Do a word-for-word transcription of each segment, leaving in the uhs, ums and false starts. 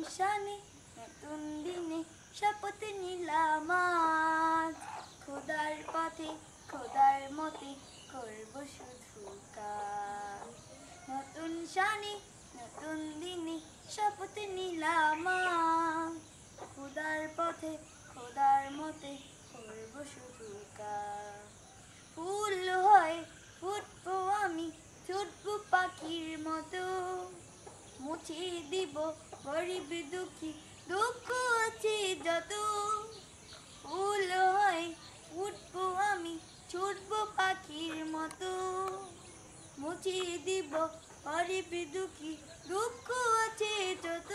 শানে নতুন দিনে শপথ নিলাম আজ, খোদার পথে খোদার মতে করব শুধু কাজ। নতুন শানে নতুন দিনে শপথ নিলাম আজ, খোদার পথে খোদার মতে করব শুধু কাজ। ফুল হয়ে ফুটবো আমি, ছুটবো পাখির মতো, মুছে দিব গরিব দুঃখী দুঃখ আছে যত। ফুল হয়ে ফুটবো আমি, ছুটবো পাখির মতো, মুছে দিব গরিব দুঃখী দুঃখ আছে যত।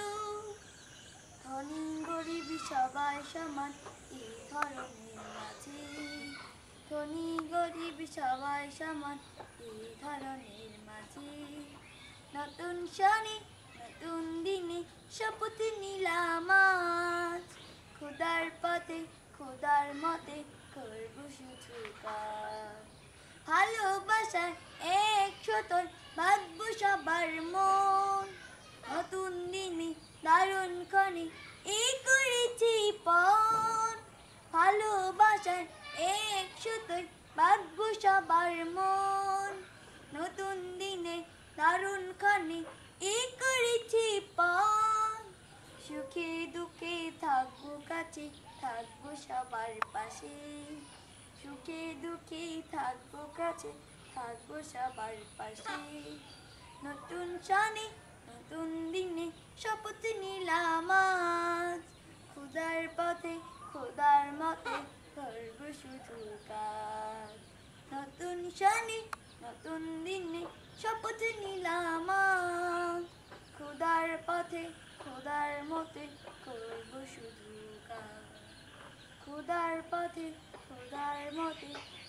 ধনী গরিব সবাই সমান এই ধরনের মাঝে, ধনী গরিব সবাই সমান এই ধরনের মাঝে। নতুন শানে নতুন দিনে শপথ নিলাম আজ, খোদার পথে খোদার মতে করব শুধু কাজ। ভালোবাসার এক সুতোয় বাঁধবো সবার মন, নতুন দিনে দারুণ ক্ষণে এই করেছি পণ। ভালোবাসার এক সুতোয় বাঁধবো সবার মন, নতুন দিনে দারুণ ক্ষণে এই করেছি পণ। সুখে দুঃখে থাকবো কাছে, থাকবো সবার পাশে, সুখে দুঃখে থাকবো কাছে, থাকবো সবার পাশে। নতুন শানে নতুন দিনে শপথ নিলাম আজ, খোদার পথে খোদার মতে করব শুধু কাজ। নতুন শানে নতুন দিনে শপথ নিলাম আজ, খোদার পথে খোদার মতে করব শুধু কাজ। খোদার পথে খোদার মতে